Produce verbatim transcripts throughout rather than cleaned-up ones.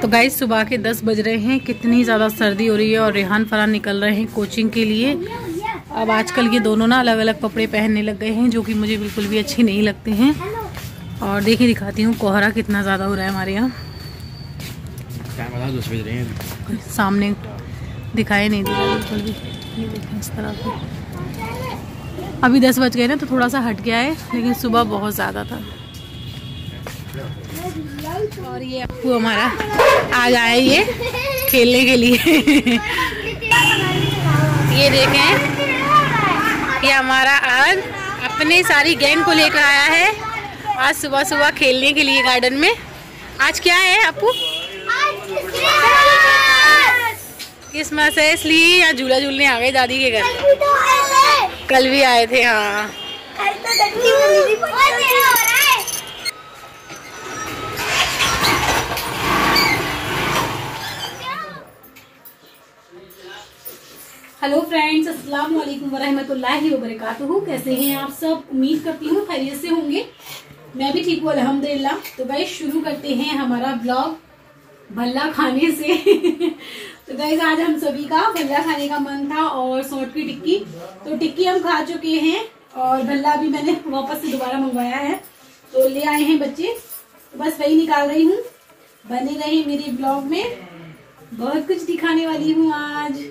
Guys सुबह के दस बज रहे हैं। कितनी ज़्यादा सर्दी हो रही है और रेहान फरहान निकल रहे हैं कोचिंग के लिए। अब आजकल ये दोनों ना अलग अलग कपड़े पहनने लग गए हैं, जो कि मुझे बिल्कुल भी अच्छे नहीं लगते हैं। और देखिए दिखाती हूँ कोहरा कितना ज़्यादा हो रहा है हमारे यहाँ। सामने दिखाई नहीं दे रहा बिल्कुल भी। ये देखें इस तरह से। अभी दस बज गए ना तो थोड़ा सा हट गया है, लेकिन सुबह बहुत ज़्यादा था। और ये आपको हमारा आज आया ये खेलने के लिए। ये देखें, ये हमारा आज अपने सारी गैंग को लेकर आया है आज सुबह सुबह खेलने के लिए गार्डन में। आज क्या है आपको? क्रिसमस है, इसलिए यहाँ झूला झूलने आ गए दादी के घर। कल भी आए थे। हाँ हेलो फ्रेंड्स, अस्सलाम वालेकुम वरहमतुल्लाहि वबरकातुहू। कैसे हैं आप सब? उम्मीद करती हूँ खैरियत से होंगे। मैं भी ठीक हूँ अल्हम्दुलिल्लाह। तो गाइस शुरू करते हैं हमारा ब्लॉग भल्ला खाने से। तो गाइस आज हम सभी का भल्ला खाने का मन था और सौंठ की टिक्की। तो टिक्की हम खा चुके हैं और भल्ला भी मैंने वापस से दोबारा मंगवाया है। तो ले आए हैं बच्चे, तो बस वही निकाल रही हूँ। बने रहे मेरे ब्लॉग में, बहुत कुछ दिखाने वाली हूँ आज।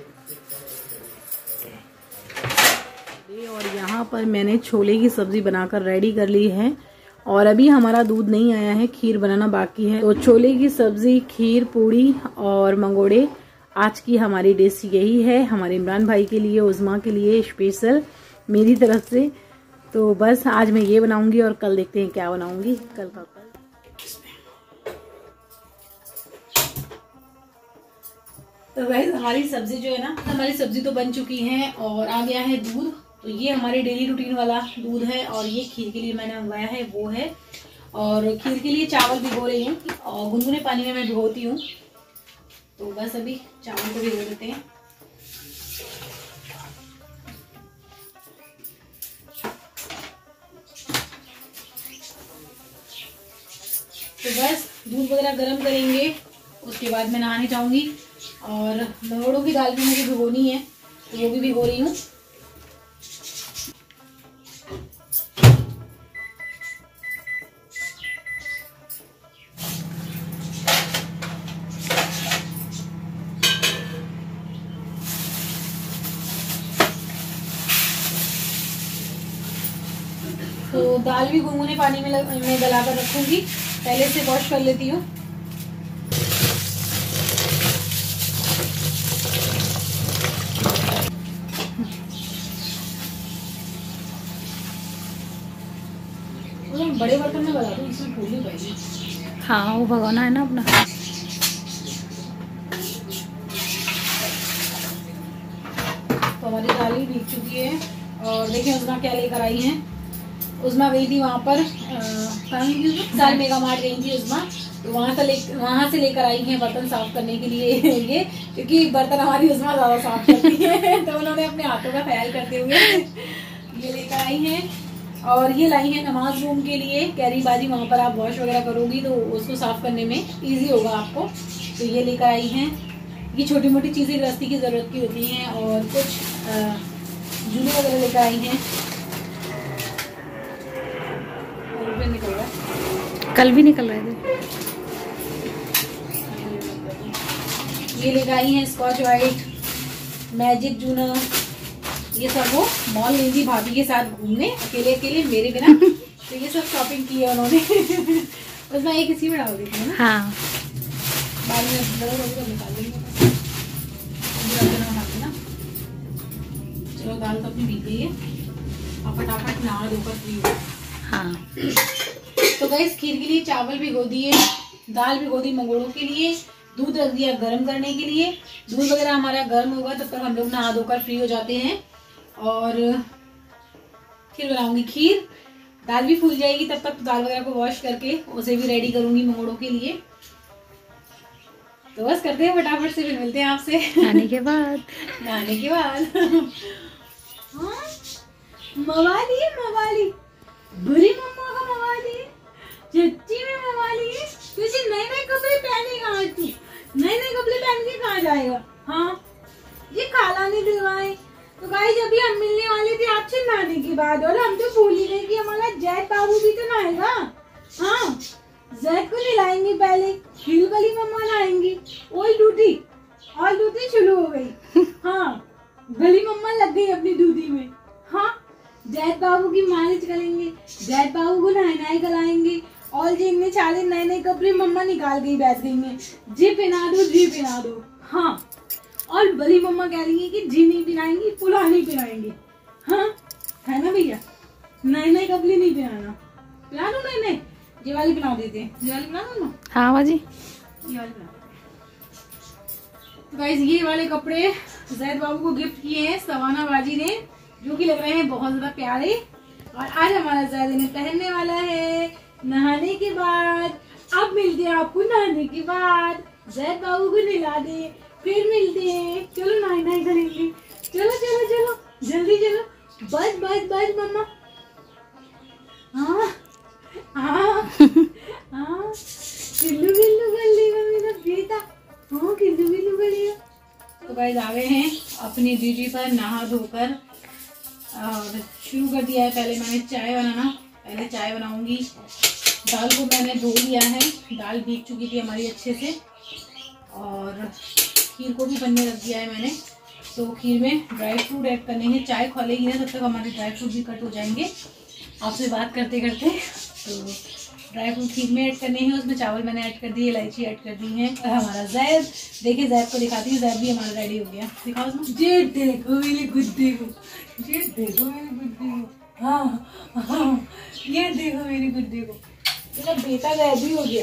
और यहाँ पर मैंने छोले की सब्जी बनाकर रेडी कर ली है और अभी हमारा दूध नहीं आया है, खीर बनाना बाकी है। तो छोले की सब्जी, खीर, पूड़ी और मंगोड़े आज की हमारी डिश यही है। हमारे इमरान भाई के लिए, उज़मा के लिए स्पेशल मेरी तरफ से। तो बस आज मैं ये बनाऊंगी और कल देखते हैं क्या बनाऊंगी। कल का कल तो वैसे हमारी सब्जी जो है ना, हमारी सब्जी तो बन चुकी है और आ गया है दूध। तो ये हमारे डेली रूटीन वाला दूध है और ये खीर के लिए मैंने मंगवाया है वो है। और खीर के लिए चावल भिगो रही हूँ और गुनगुने पानी में मैं भिगोती हूँ। तो बस अभी चावल को भिगो देते हैं। तो बस दूध वगैरह गर्म करेंगे, उसके बाद मैं नहाने जाऊंगी। और मंगोड़ों की दाल भी मुझे भिगोनी है, तो वो भी भिगो रही हूँ। तो दाल भी गुनगुने पानी में मैं गला कर रखूंगी, पहले से वॉश कर लेती हूँ। बड़े बर्तन में बना दूं, इसमें फूल नहीं पाएगी। हाँ वो भगोना है ना अपना। तो हमारी दाल भी भीग चुकी है और देखिए उज़मा क्या लेकर आई है। उज़मा गई थी वहाँ पर साल मेगा मार्ट गई थी उज़मा, तो वहाँ से ले वहाँ से लेकर आई हैं बर्तन साफ करने के लिए ये, क्योंकि बर्तन हमारी उज़मा ज़्यादा साफ करती है। तो उन्होंने अपने हाथों का ख्याल करते हुए ये लेकर आई हैं। और ये लाई है नमाज रूम के लिए कैरी बाजी, वहाँ पर आप वॉश वगैरह करोगी तो उसको साफ करने में इजी होगा आपको। तो ये लेकर आई हैं। ये छोटी मोटी चीज़ें गृहस्थी की ज़रूरत की होती हैं। और कुछ जूने वगैरह लेकर आई हैं। और निकल रहा है, कल भी निकल रहे थे। ये लेकर आई हैं स्कॉच वाइट, मैजिक जूना। ये सब वो मॉल गई थी भाभी के साथ घूमने, अकेले अकेले मेरे बिना। तो ये सब शॉपिंग की है उन्होंने। बस मैं एक इसी में डाल देती हूँ ना। हाँ बाद में निकाल देंगे ना। चलो दाल तो अपनी भीग गई है, अब फटाफट नहा धोकर फ्री हो। हाँ तो गाइस खीर के लिए चावल भिगो दिए, दाल भिगो दी मंगोड़ों के लिए, दूध रख दिया गर्म करने के लिए। दूध वगैरह हमारा गर्म होगा तब तक हम लोग नहा धोकर फ्री हो जाते हैं। और फिर बनाऊंगी खीर, दाल भी फूल जाएगी तब तक। दाल वगैरह को वॉश करके उसे भी रेडी करूंगी मंगोड़ों के लिए। तो बस करते हैं फटाफट से, फिर मिलते हैं आपसे नहाने के बाद। नहाने के बाद हाँ मवाली है, मवाली बुरी मम्मा का मवाली है, सच्ची में मवाली है। तुझे नए नए कपड़े पहनेगा आज तू। नहाएगा। हाँ जैद को नहलाएंगी पहले, फिर बड़ी मम्मा नहाएंगी। ओए ड्यूटी और ड्यूटी शुरू हो गई। हाँ बड़ी मम्मा लग गई अपनी ड्यूटी में। हाँ जैद बाबू की मालिश करेंगे, जैद बाबू को नहाए नहाए कराएंगे, और जी इनमें सारे नए नए कपड़े मम्मा निकाल के बैठ गई हैं, जी पहना दो जी पहना दो। हाँ और बड़ी मम्मा कह रही है कि जी नहीं पहनाएंगी, पुरानी पहनाएंगे। हाँ है ना भैया, नए नए कपड़े नहीं पहनाना। पहना दो नए नए, ये वाली पहना देते हैं, ये वाली पहना दो ना। हाँ बाजी ये वाली पहना। तो गाइस ये वाले कपड़े जैद बाबू को गिफ्ट किए हैं सवाना बाजी ने, जो कि लग रहे हैं बहुत ज्यादा प्यारे। और आज हमारा जैद इन्हें पहनने वाला है नहाने के बाद। अब मिलते हैं आपको नहाने के बाद, जैद बाबू को नहला दे फिर मिलते हैं। चलो नहाई नहाई करेंगे, चलो चलो चलो जल्दी चलो, बस बस बस मम्मा। हाँ हाँ हाँ किल्लू किल्लू कर लेगा मेरा बेटा। हाँ किल्लू किल्लू कर लेगा। तो गाइस आ गए हैं अपनी ड्यूटी पर नहा धोकर, और शुरू कर दिया है। पहले मैंने चाय बनाना, पहले चाय बनाऊंगी। दाल को मैंने धो लिया है, दाल भीग चुकी थी हमारी अच्छे से, और खीर को भी बनने रख दिया है मैंने। तो खीर में ड्राई फ्रूट ऐड करने हैं, चाय खोलेगी ना तब तक हमारे ड्राई फ्रूट भी कट हो जाएंगे आपसे बात करते करते। तो ड्राई फ्रूट खीर में ऐड करने हैं, उसमें चावल मैंने ऐड कर दिए, इलायची ऐड कर दी है। और हमारा जैद, देखिए जैद को दिखाती हूँ, जैद भी हमारा रेडी हो गया। दिखाओ उसमें, ये देखो मेरे गुड्डे को, ये देखो मेरे गुड्डे को। हाँ हाँ ये देखो मेरे गुड्डे को, मेरा बेटा जैद भी हो गया।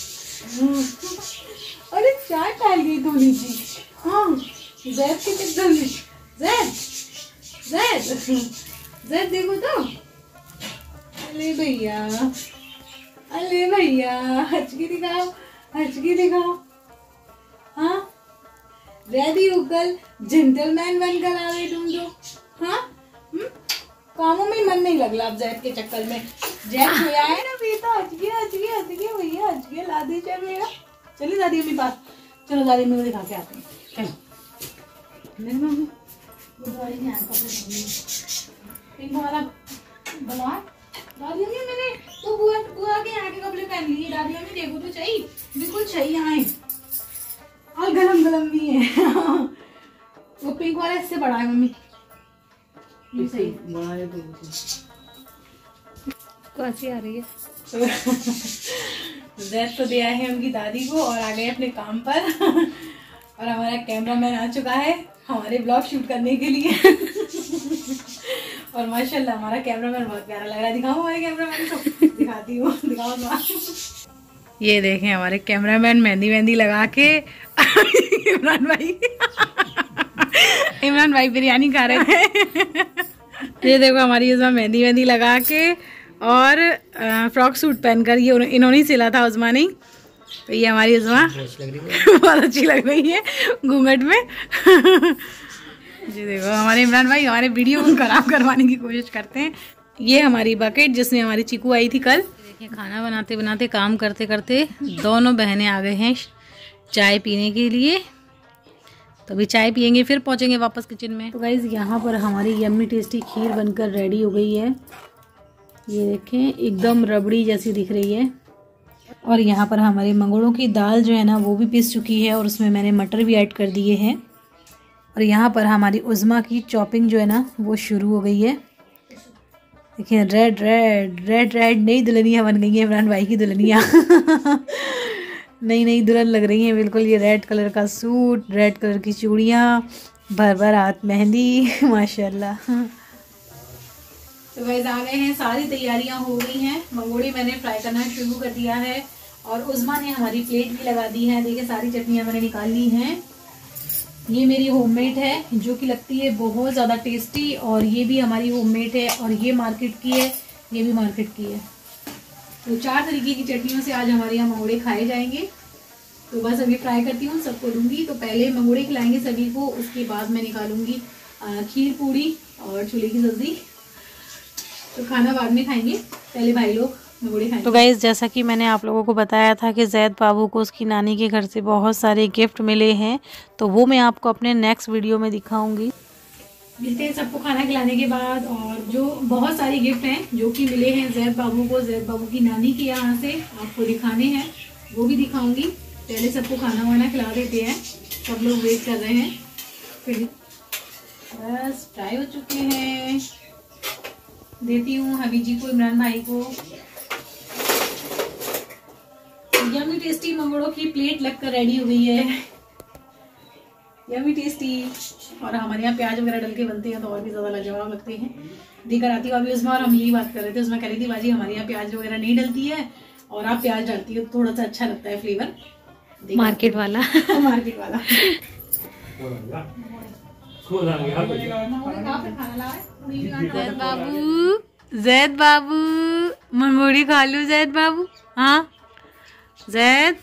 अरे चाय डाल गई धोनी थी। हाँ जैद के किधर जैद जैद जैद देखो तो। अरे भैया अरे भैया हंस के दिखाओ, हंस के दिखाओ। हाँ रेडी होकर जेंटलमैन बनकर आ गए तुम तो। हाँ हुँ? कामों में मन नहीं लग रहा अब जैद के चक्कर में। जैद सोया है ना बेटा, हंस गया हंस गया हंस गया भैया हंस गया, ला दे चल मेरा। चलिए दादी अम्मी पास, चलो दादी अम्मी को दिखा के आते हैं। चलो मेरी मम्मी हमारा बनवा दादी अम्मी, मैंने तो बुआ बुआ के यहाँ के कपड़े पहन लिए। दादी अम्मी देखो तो सही, बिल्कुल सही आए, और गरम गरम भी है। वो पिंक वाला इससे बड़ा है मम्मी, ये सही बड़ा है। कैसी आ रही है? जैद तो दिया है उनकी दादी को और आ गए अपने काम पर। और हमारा कैमरामैन आ चुका है हमारे ब्लॉग शूट करने के लिए। और माशाल्लाह हमारा कैमरामैन बहुत प्यारा लग रहा है। दिखाओ हमारे कैमरामैन को, दिखाती हूँ, दिखाओ ना। ये देखें हमारे कैमरामैन मेहंदी मेहंदी लगा के। इमरान भाई इमरान भाई बिरयानी खा रहे थे। ये देखो हमारी उसमें मेहंदी मेहंदी लगा के और फ्रॉक सूट पहनकर, ये इन्होंने सिला था उस्मा ने। तो ये हमारी उस्मा बहुत अच्छी लग रही है घूंघट में। जी देखो हमारे इमरान भाई हमारे वीडियो को खराब करवाने की कोशिश करते हैं। ये हमारी बकेट जिसमें हमारी चीकू आई थी कल। देखिए खाना बनाते बनाते काम करते करते दोनों बहनें आ गए हैं चाय पीने के लिए। तो अभी चाय पियेंगे फिर पहुंचेंगे वापस किचन में। तो गाइज यहाँ पर हमारी यम्मी टेस्टी खीर बनकर रेडी हो गई है। ये देखें एकदम रबड़ी जैसी दिख रही है। और यहाँ पर हमारे मंगोड़ों की दाल जो है ना वो भी पिस चुकी है और उसमें मैंने मटर भी ऐड कर दिए हैं। और यहाँ पर हमारी उज़्मा की चॉपिंग जो है ना वो शुरू हो गई है। देखिए रेड रेड रेड रेड नई दुल्हनियाँ बन गई हैं इमरान भाई की दुल्हनियाँ। नई नई दुल्हन लग रही हैं बिल्कुल। ये रेड कलर का सूट, रेड कलर की चूड़ियाँ, भर भर हाथ मेहंदी, माशाल्लाह। तो गाइस आ गए हैं, सारी तैयारियां हो गई हैं। मंगोड़ी मैंने फ्राई करना शुरू कर दिया है और उज़्मा ने हमारी प्लेट भी लगा दी है। देखिए सारी चटनियां मैंने निकाल ली हैं। ये मेरी होममेड है जो कि लगती है बहुत ज़्यादा टेस्टी, और ये भी हमारी होममेड है, और ये मार्केट की है, ये भी मार्केट की है। तो चार तरीके की चटनियों से आज हमारे यहाँ मंगोड़े खाए जाएंगे। तो बस अभी फ्राई करती हूँ, सबको दूंगी। तो पहले मंगोड़े खिलाएंगे सभी को, उसके बाद मैं निकालूंगी खीर पूड़ी और छोले की सब्जी। तो खाना बाद में खाएंगे, पहले भाई लोग मंगोड़े खाएंगे। तो गाइस जैसा कि मैंने आप लोगों को बताया था कि जैद बाबू को उसकी नानी के घर से बहुत सारे गिफ्ट मिले हैं, तो वो मैं आपको अपने नेक्स्ट वीडियो में दिखाऊंगी। मिलते हैं सबको खाना खिलाने के बाद। और जो बहुत सारे गिफ्ट हैं जो कि मिले हैं जैद बाबू को, जैद बाबू की नानी के यहाँ से, आपको दिखाने हैं, वो भी दिखाऊंगी। पहले सबको खाना वाना खिला देते हैं, सब लोग वेट कर रहे हैं। फिर बस फ्राई हो चुके हैं, देती हूँ हबी जी को, इमरान भाई को। यम्मी टेस्टी मंगोड़ों की प्लेट लगकर रेडी हो गई है, यम्मी टेस्टी। और हमारे यहाँ प्याज वगैरह डल के बनते हैं तो और भी ज़्यादा लाजवाब लगते हैं। देकर आती हूँ अभी उसमें, और हम यही बात कर रहे थे, उसमें कह रही थी बाजी हमारे यहाँ प्याज वगैरह नहीं डलती है और आप प्याज डालती हो तो थोड़ा सा अच्छा लगता है फ्लेवर, मार्केट वाला मार्केट वाला। जैद बाबू, जैद बाबू मंगोड़ी खा लो जैद बाबू। हाँ जैद,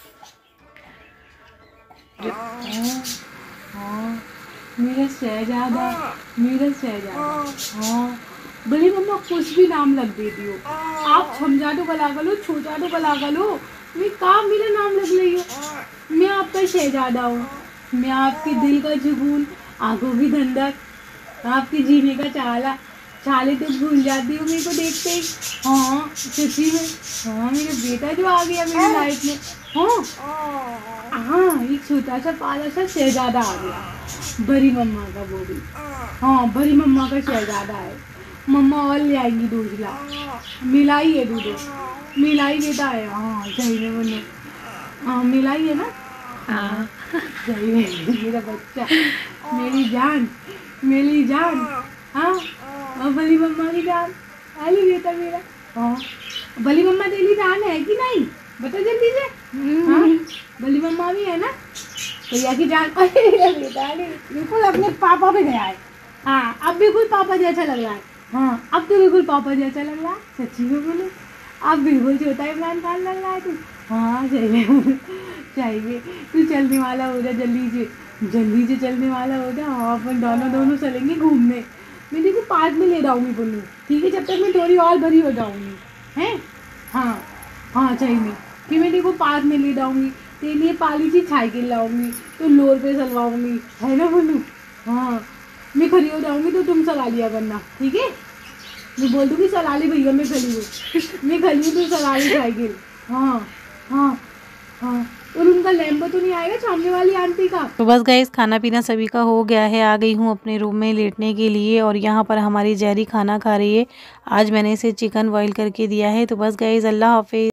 हाँ मेरा शहजादा, मेरा शहजादा। हाँ बड़ी मम्मा कुछ भी नाम लग देती हो, आप छमजाटो गला गलो, छोजाटो गला गलो, मैं कहा मेरा नाम लग रही हो। मैं आपका शहजादा हूँ, मैं आपके दिल का जुगून, आंखों की धंधक, आपके जीने का चाला, चाले तो भूल जाती हूँ मेरे को देखते ही। हाँ सच्ची में, हाँ मेरा बेटा जो आ गया मेरी लाइफ में। हाँ हाँ एक छोटा सा पाला सा शहजादा आ गया, बड़ी मम्मा का, वो भी हाँ बड़ी मम्मा का शहजादा है। मम्मा और ले आएंगी दूध ला, मिलाई है दूध, मिलाई बेटा है। हाँ सही में बोलो, हाँ मिलाई है ना। हाँ सही में मेरा बच्चा, मेरी जान, मेरी जान। हाँ और बली मम्मा की जान, आली बेटा मेरा। हाँ बली मम्मा तेरी जान है कि नहीं, बता जल्दी से। हाँ बली मम्मा भी है ना, भैया की जान। अरे बेटा बिल्कुल अपने पापा पे गया है। हाँ अब बिल्कुल पापा जैसा लग रहा है। हाँ अब तो बिल्कुल पापा जैसा लग रहा है, सच्ची में बोलो अब बिल्कुल छोटा इमरान खान लग रहा है तू। हाँ चाहिए चाहिए, तू चलने वाला हो जा जल्दी से, जल्दी से चलने वाला हो जा। हाँ अपन दोनों दोनों चलेंगे घूमने, मैं देखो पार्क में ले जाऊंगी बोलूँ, ठीक है, जब तक मैं थोड़ी और भरी हो जाऊंगी हैं। हाँ हाँ चाहिए कि मैं देखो पार्क में ले जाऊंगी, तेरे लिए पाली सी साइकिल लाऊंगी, तो लोर पे चलवाऊंगी, है ना बोलूँ। हाँ मैं खड़ी हो जाऊंगी तो तुम चला लिया करना, ठीक है। मैं बोल दूँगी चला ली भैया, मैं खड़ी हूँ, मैं खड़ी हूँ तो चला ली साइकिल। हाँ हाँ हाँ और उनका लैम्बो तो नहीं आएगा सामने वाली आंटी का। तो बस गाइस खाना पीना सभी का हो गया है, आ गई हूँ अपने रूम में लेटने के लिए। और यहाँ पर हमारी जहरी खाना खा रही है, आज मैंने इसे चिकन बॉईल करके दिया है। तो बस गाइस अल्लाह हाफिज़।